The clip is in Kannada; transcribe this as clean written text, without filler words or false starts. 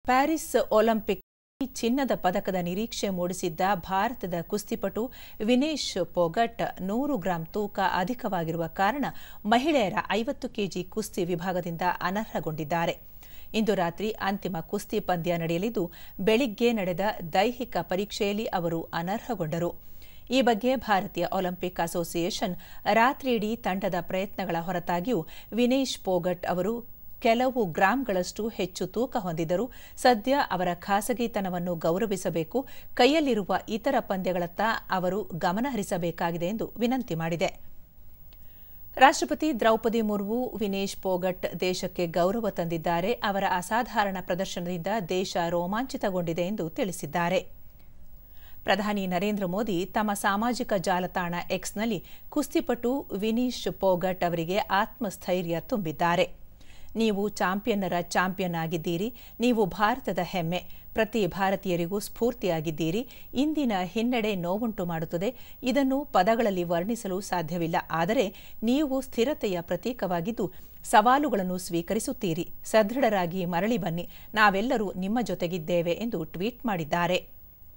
ಪ್ಯಾರಿಸ್ ಒಲಿಂಪಿಕ್ ಚಿನ್ನದ ಪದಕದ ನಿರೀಕ್ಷೆ ಮೂಡಿಸಿದ್ದ ಭಾರತದ ಕುಸ್ತಿಪಟು ವಿನೇಶ್ ಪೋಗಟ್ 100 ಗ್ರಾಂ ತೂಕ ಅಧಿಕವಾಗಿರುವ ಕಾರಣ ಮಹಿಳೆಯರ 50 ಕೆಜಿ ಕುಸ್ತಿ ವಿಭಾಗದಿಂದ ಅನರ್ಹಗೊಂಡಿದ್ದಾರೆ. ಇಂದು ರಾತ್ರಿ ಅಂತಿಮ ಕುಸ್ತಿ ಪಂದ್ಯ ನಡೆಯಲಿದ್ದು, ಬೆಳಿಗ್ಗೆ ನಡೆದ ದೈಹಿಕ ಪರೀಕ್ಷೆಯಲ್ಲಿ ಅವರು ಅನರ್ಹಗೊಂಡರು. ಈ ಬಗ್ಗೆ ಭಾರತೀಯ ಒಲಿಂಪಿಕ್ ಅಸೋಸಿಯೇಷನ್ ರಾತ್ರಿಯಿಡೀ ತಂಡದ ಪ್ರಯತ್ನಗಳ ಹೊರತಾಗಿಯೂ ವಿನೇಶ್ ಪೋಗಟ್ ಅವರು ಕೆಲವು ಗ್ರಾಂಗಳಷ್ಟು ಹೆಚ್ಚು ತೂಕ ಹೊಂದಿದ್ದರು. ಸದ್ಯ ಅವರ ಖಾಸಗಿತನವನ್ನು ಗೌರವಿಸಬೇಕು, ಕೈಯಲ್ಲಿರುವ ಇತರ ಪಂದ್ಯಗಳತ್ತ ಅವರು ಗಮನಹರಿಸಬೇಕಾಗಿದೆ ಎಂದು ವಿನಂತಿ ಮಾಡಿದೆ. ರಾಷ್ಟ್ರಪತಿ ದ್ರೌಪದಿ ಮುರ್ಮು ವಿನೇಶ್ ಪೋಗಟ್ ದೇಶಕ್ಕೆ ಗೌರವ ತಂದಿದ್ದಾರೆ. ಅವರ ಅಸಾಧಾರಣ ಪ್ರದರ್ಶನದಿಂದ ದೇಶ ರೋಮಾಂಚಿತಗೊಂಡಿದೆ ಎಂದು ತಿಳಿಸಿದ್ದಾರೆ. ಪ್ರಧಾನಿ ನರೇಂದ್ರ ಮೋದಿ ತಮ್ಮ ಸಾಮಾಜಿಕ ಜಾಲತಾಣ ಎಕ್ಸ್ನಲ್ಲಿ ಕುಸ್ತಿಪಟು ವಿನೇಶ್ ಪೋಗಟ್ ಅವರಿಗೆ ಆತ್ಮಸ್ಥೈರ್ಯ ತುಂಬಿದ್ದಾರೆ. ನೀವು ಚಾಂಪಿಯನ್ನರ ಚಾಂಪಿಯನ್ ಆಗಿದ್ದೀರಿ. ನೀವು ಭಾರತದ ಹೆಮ್ಮೆ. ಪ್ರತಿ ಭಾರತೀಯರಿಗೂ ಸ್ಫೂರ್ತಿಯಾಗಿದ್ದೀರಿ. ಇಂದಿನ ಹಿನ್ನಡೆ ನೋವುಂಟು ಮಾಡುತ್ತದೆ. ಇದನ್ನು ಪದಗಳಲ್ಲಿ ವರ್ಣಿಸಲು ಸಾಧ್ಯವಿಲ್ಲ. ಆದರೆ ನೀವು ಸ್ಥಿರತೆಯ ಪ್ರತೀಕವಾಗಿದ್ದು ಸವಾಲುಗಳನ್ನು ಸ್ವೀಕರಿಸುತ್ತೀರಿ. ಸದೃಢರಾಗಿ ಮರಳಿ ಬನ್ನಿ. ನಾವೆಲ್ಲರೂ ನಿಮ್ಮ ಜೊತೆಗಿದ್ದೇವೆ ಎಂದು ಟ್ವೀಟ್ ಮಾಡಿದ್ದಾರೆ.